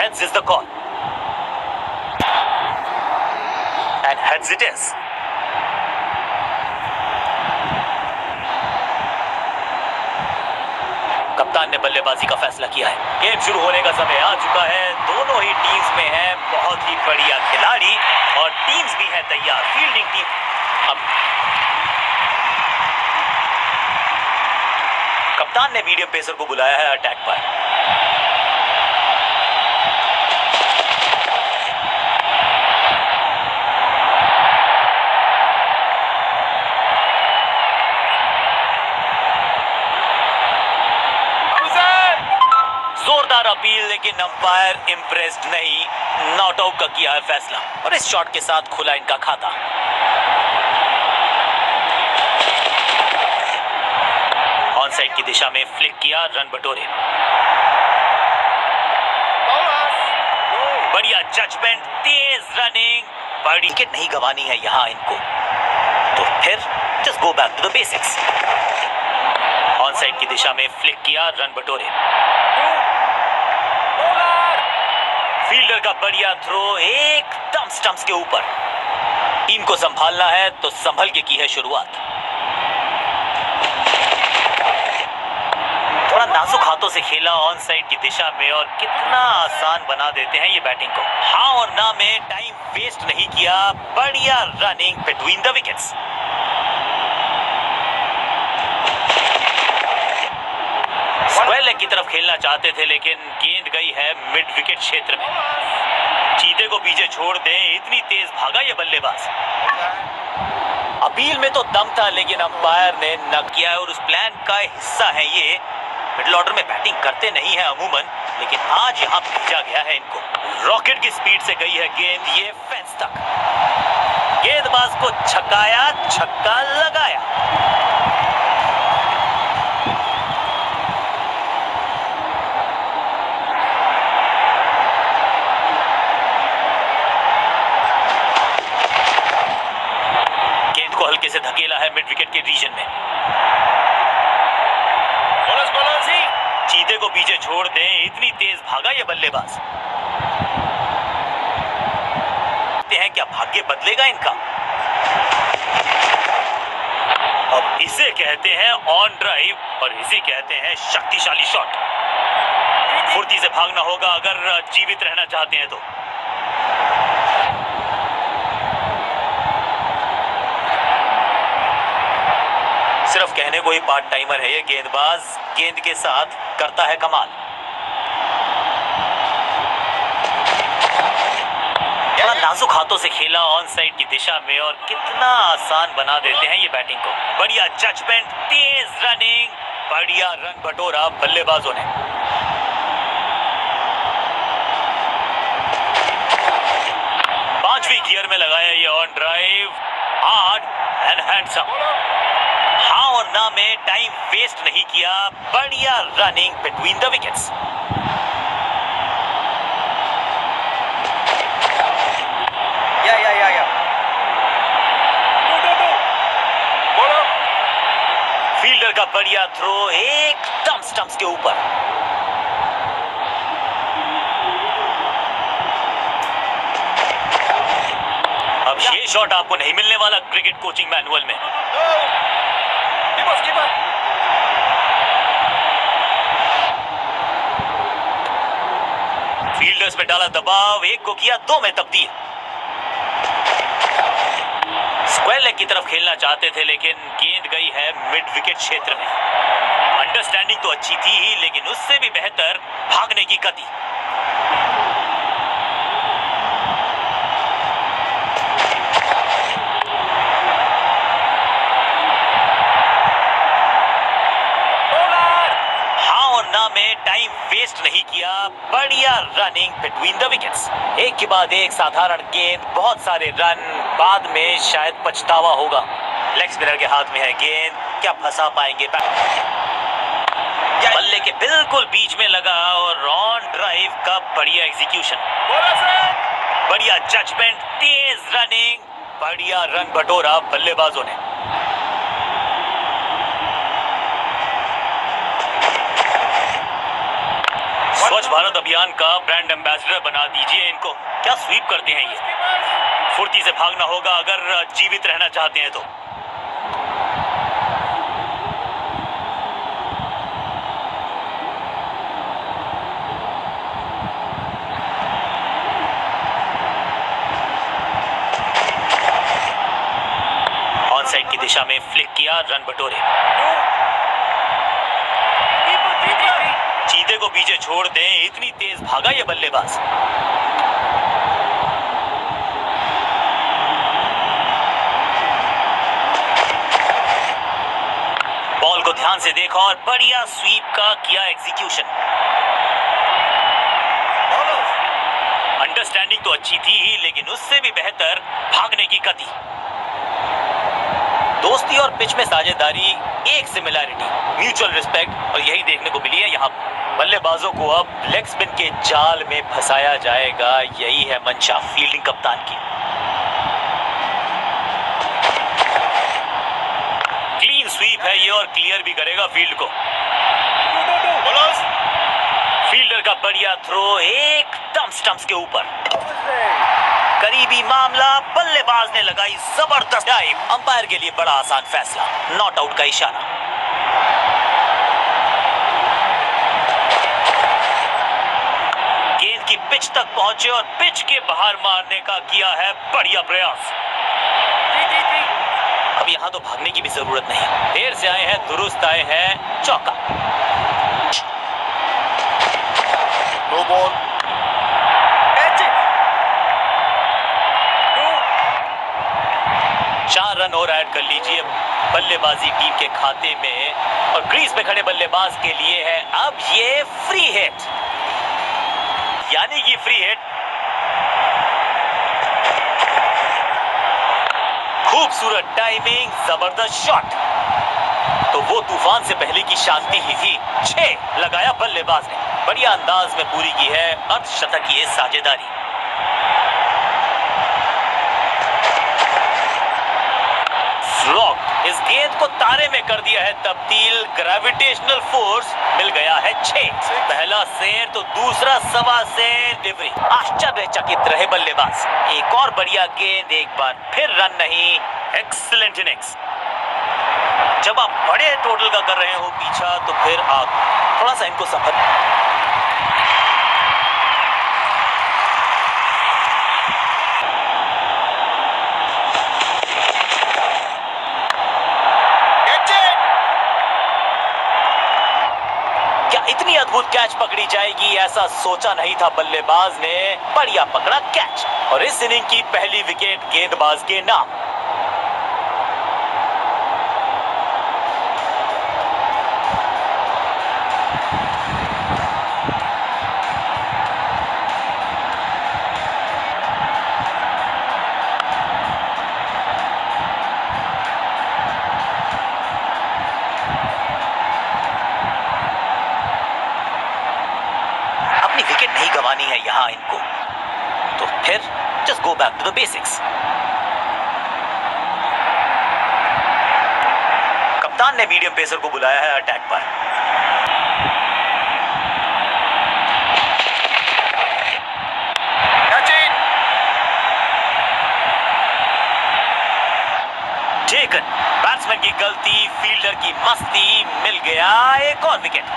Heads is the call. And heads it is. कप्तान ने बल्लेबाजी का फैसला किया है। गेम शुरू होने का समय आ चुका है। दोनों ही टीम्स में है बहुत ही बढ़िया खिलाड़ी और टीम्स भी है तैयार। फील्डिंग टीम अब कप्तान ने मीडियम पेसर को बुलाया है अटैक पर। जोरदार अपील, लेकिन अंपायर इंप्रेस्ड नहीं। नॉट आउट का किया है फैसला और इस शॉट के साथ खुला इनका खाता। ऑन साइड की दिशा में फ्लिक किया, रन बटोरे। बढ़िया जजमेंट, तेज रनिंग, बड़ी विकेट नहीं गंवानी है यहां इनको, तो फिर just go back to the basics. On side की दिशा में फ्लिक किया, रन बटोरे। फील्डर का बढ़िया थ्रो एकदम स्टंप्स के ऊपर। टीम को संभालना है तो संभल के की है शुरुआत। थोड़ा नाजुक हाथों से खेला ऑन साइड की दिशा में और कितना आसान बना देते हैं ये बैटिंग को। हाँ और ना में टाइम वेस्ट नहीं किया, बढ़िया running between the wickets. Square leg की तरफ खेलना चाहते थे लेकिन गेंद गई है मिड विकेट क्षेत्र में। चीते को पीछे छोड़ दें, इतनी तेज भागा ये बल्लेबाज। अपील में तो दम था लेकिन अंपायर ने न किया है और उस प्लान का हिस्सा है ये। मिडिल ऑर्डर में बैटिंग करते नहीं है अमूमन, लेकिन आज यहां भेजा गया है इनको। रॉकेट की स्पीड से गई है गेंद ये फेंस तक। गेंदबाज को छकाया, छक्का लगाया। हल्के से धकेला है मिड विकेट के रीजन में। चीते को पीछे छोड़ दें, इतनी तेज भागा ये बल्लेबाज। देखते हैं क्या भाग्य बदलेगा इनका। अब इसे कहते हैं ऑन ड्राइव और इसे कहते हैं शक्तिशाली शॉट। फुर्ती से भागना होगा अगर जीवित रहना चाहते हैं तो। सिर्फ कहने को ही पार्ट टाइमर है ये गेंदबाज, गेंद के साथ करता है कमाल। बड़ा नाजुक हाथों से खेला ऑन साइड की दिशा में और कितना आसान बना देते हैं ये बैटिंग को। बढ़िया जजमेंट, तेज रनिंग, बढ़िया रन बटोरा बल्लेबाजों ने। पांचवी गियर में लगाया ये on drive, hard and handsome. हाँ और ना में टाइम वेस्ट नहीं किया, बढ़िया running between the wickets. Fielder का बढ़िया थ्रो एकदम स्टंप्स के ऊपर। अब ये शॉट आपको नहीं मिलने वाला क्रिकेट कोचिंग मैनुअल में। फील्डर्स पे डाला दबाव, एक को किया दो में तब्दील। स्क्वायर लेग की तरफ खेलना चाहते थे लेकिन गेंद गई है मिड विकेट क्षेत्र में। अंडरस्टैंडिंग तो अच्छी थी ही लेकिन उससे भी बेहतर भागने की गति। में टाइम वेस्ट नहीं किया, बढ़िया रनिंग बिटवीन द विकेट्स। एक के बाद एक साधारण गेंद, बहुत सारे रन, बाद में शायद पछतावा होगा। लेग स्पिनर के हाथ में है गेंद, क्या फंसा पाएंगे? बल्ले के बिल्कुल बीच में लगा और ऑन ड्राइव का बढ़िया एग्जीक्यूशन। बढ़िया जजमेंट, तेज रनिंग, बढ़िया रन बटोरा बल्लेबाजों ने। स्वच्छ भारत अभियान का ब्रांड एम्बेसडर बना दीजिए इनको। क्या स्वीप करते हैं ये। फुर्ती से भागना होगा अगर जीवित रहना चाहते हैं तो। ऑन साइड की दिशा में फ्लिक किया, रन बटोरे। चीते को पीछे छोड़ दें, इतनी तेज भागा ये बल्लेबाज। बॉल को ध्यान से देखा और बढ़िया स्वीप का किया एग्जीक्यूशन। अंडरस्टैंडिंग तो अच्छी थी ही, लेकिन उससे भी बेहतर भागने की गति। दोस्ती और पिच में साझेदारी, एक सिमिलैरिटी, म्यूचुअल रिस्पेक्ट, और यही देखने को मिली है यहाँ। बल्लेबाजों को अब लेग स्पिन के जाल में फंसाया जाएगा, यही है मंशा फील्डिंग कप्तान की। क्लीन स्वीप है ये और क्लियर भी करेगा फील्ड को। फील्डर का बढ़िया थ्रो एकदम स्टंप्स के ऊपर। करीबी मामला, बल्लेबाज ने लगाई जबरदस्त डाइव। अंपायर के लिए बड़ा आसान फैसला, नॉट आउट का इशारा। गेंद की पिच तक पहुंचे और पिच के बाहर मारने का किया है बढ़िया प्रयास। अब यहां तो भागने की भी जरूरत नहीं, देर से आए हैं, दुरुस्त आए हैं, चौका। No ball. 4 रन और ऐड कर लीजिए बल्लेबाजी टीम के खाते में, और क्रीज पे खड़े बल्लेबाज के लिए है अब ये फ्री हिट, यानी कि फ्री हिट। खूबसूरत टाइमिंग, जबरदस्त शॉट। तो वो तूफान से पहले की शांति ही थी। 6 लगाया बल्लेबाज ने, बढ़िया अंदाज में पूरी की है अर्धशतक की साझेदारी। इस गेंद को तारे में कर दिया है तब्दील, ग्रेविटेशनल फोर्स मिल गया है 6। पहला शेर तो दूसरा सवा शेर डिलीवरी। आश्चर्यचकित रहे बल्लेबाज। एक और बढ़िया गेंद, एक बार फिर रन नहीं। Excellent innings. जब आप बड़े टोटल का कर रहे हो पीछा, तो फिर आप थोड़ा सा इनको संभल। इतनी अद्भुत कैच पकड़ी जाएगी ऐसा सोचा नहीं था बल्लेबाज ने। बढ़िया पकड़ा कैच, और इस इनिंग की पहली विकेट गेंदबाज के नाम। विकेट नहीं गंवानी है यहां इनको, तो फिर just go back to the basics. कप्तान ने मीडियम पेसर को बुलाया है अटैक पर। टेकन, बैट्समैन की गलती, फील्डर की मस्ती, मिल गया एक और विकेट।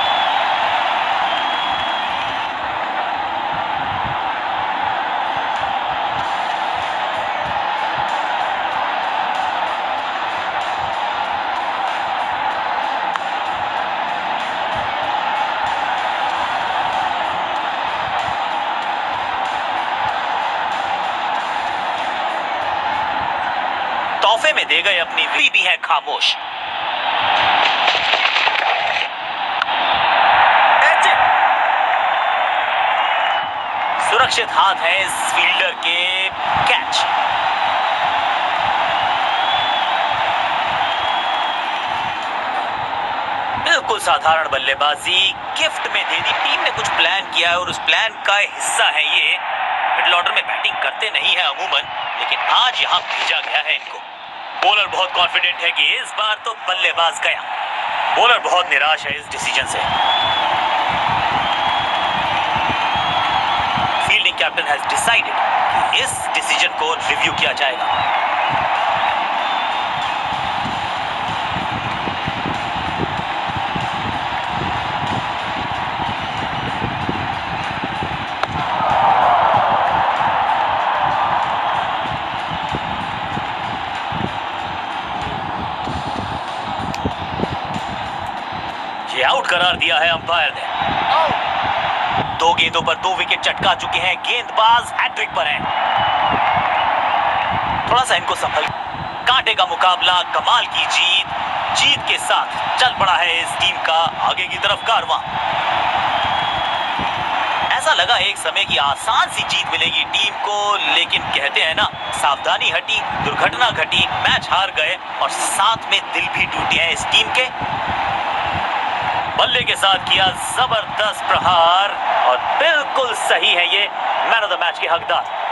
तोहफे में दे गए अपनी भी है खामोश। सुरक्षित हाथ है इस फील्डर के, कैच। बिल्कुल साधारण बल्लेबाजी गिफ्ट में दे दी। टीम ने कुछ प्लान किया है और उस प्लान का हिस्सा है ये। मिडिल ऑर्डर में बैटिंग करते नहीं है अमूमन, लेकिन आज यहां भेजा गया है इनको। बॉलर बहुत कॉन्फिडेंट है कि इस बार तो बल्लेबाज गया। बॉलर बहुत निराश है इस डिसीजन से। कैप्टन हैज डिसाइडेड कि इस डिसीजन को रिव्यू किया जाएगा। ये आउट करार दिया है अंपायर ने। 2 गेंदों पर 2 विकेट चटका चुके हैं, गेंदबाज हैट्रिक पर हैं। थोड़ा सा इनको संभल, कांटे का मुकाबला, कमाल की जीत के साथ चल पड़ा है इस टीम का आगे की तरफ कारवां। ऐसा लगा एक समय की आसान सी जीत मिलेगी टीम को, लेकिन कहते हैं ना, सावधानी हटी, दुर्घटना घटी, मैच हार गए और साथ में दिल भी टूटे हैं इस टीम के। बल्ले के साथ किया जबरदस्त प्रहार और बिल्कुल सही है ये मैन ऑफ द मैच के हकदार।